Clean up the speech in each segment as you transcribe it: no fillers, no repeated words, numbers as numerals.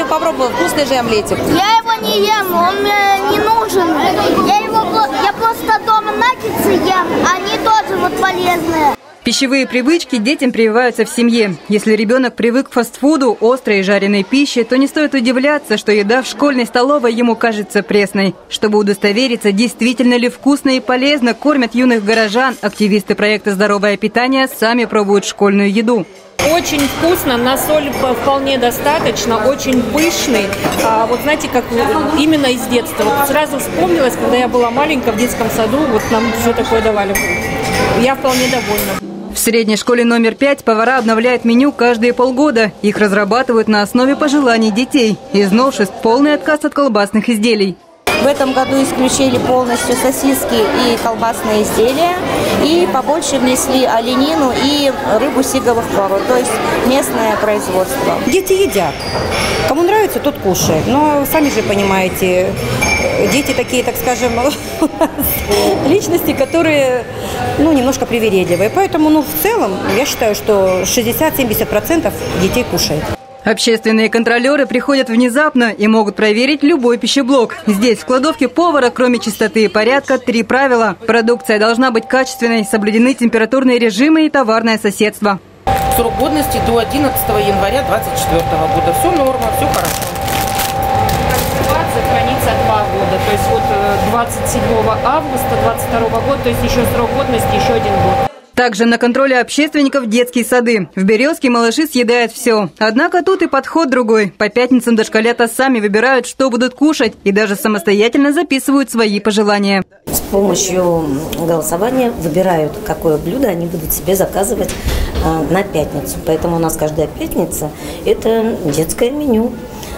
попробовала вкусный же омлетик? Я его не ем, он мне не нужен. Я просто дома наггетсы ем, они тоже вот полезные. Пищевые привычки детям прививаются в семье. Если ребенок привык к фастфуду, острой и жареной пище, то не стоит удивляться, что еда в школьной столовой ему кажется пресной. Чтобы удостовериться, действительно ли вкусно и полезно кормят юных горожан, активисты проекта «Здоровое питание» сами пробуют школьную еду. Очень вкусно, на соль вполне достаточно, очень пышный. Вот знаете, как именно из детства. Вот сразу вспомнилось, когда я была маленькая в детском саду, вот нам все такое давали. Я вполне довольна. В средней школе номер 5 повара обновляют меню каждые полгода. Их разрабатывают на основе пожеланий детей. Из новшеств полный отказ от колбасных изделий. В этом году исключили полностью сосиски и колбасные изделия. И побольше внесли оленину и рыбу сиговых пород, то есть местное производство. Дети едят. Кому нравится, тот кушает. Но сами же понимаете, дети такие, так скажем, личности, которые немножко привередливые. Поэтому в целом я считаю, что 60-70% детей кушает. Общественные контролеры приходят внезапно и могут проверить любой пищеблок. Здесь, в кладовке повара, кроме чистоты и порядка, 3 правила. Продукция должна быть качественной, соблюдены температурные режимы и товарное соседство. Срок годности до 11 января 2024 года. Все норма, все хорошо. Консервация хранится 2 года. То есть вот 27 августа 2022 года, то есть еще срок годности, еще 1 год. Также на контроле общественников детские сады. В Березке малыши съедают все. Однако тут и подход другой. По пятницам дошколята сами выбирают, что будут кушать, и даже самостоятельно записывают свои пожелания. С помощью голосования выбирают, какое блюдо они будут себе заказывать на пятницу. Поэтому у нас каждая пятница – это детское меню.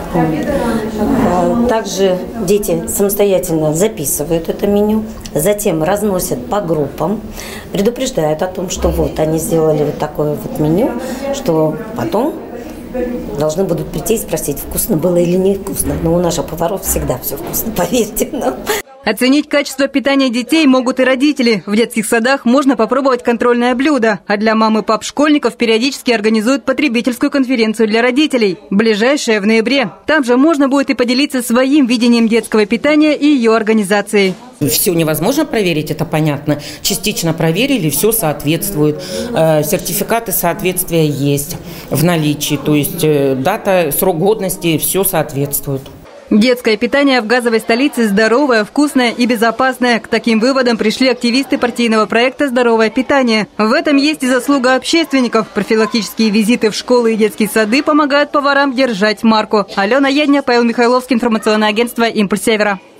Также дети самостоятельно записывают это меню, затем разносят по группам, предупреждают о том, что вот они сделали вот такое вот меню, что потом должны будут прийти и спросить, вкусно было или не вкусно. Но у наших поваров всегда все вкусно, поверьте нам. Оценить качество питания детей могут и родители. В детских садах можно попробовать контрольное блюдо. А для мам и пап школьников периодически организуют потребительскую конференцию для родителей. Ближайшая в ноябре. Там же можно будет и поделиться своим видением детского питания и ее организацией. Все невозможно проверить, это понятно. Частично проверили, все соответствует. Сертификаты соответствия есть в наличии. То есть дата, срок годности, все соответствует. Детское питание в газовой столице здоровое, вкусное и безопасное. К таким выводам пришли активисты партийного проекта «Здоровое питание». В этом есть и заслуга общественников. Профилактические визиты в школы и детские сады помогают поварам держать марку. Алена Ядня, Павел Михайловский, информационное агентство «Импульс Севера».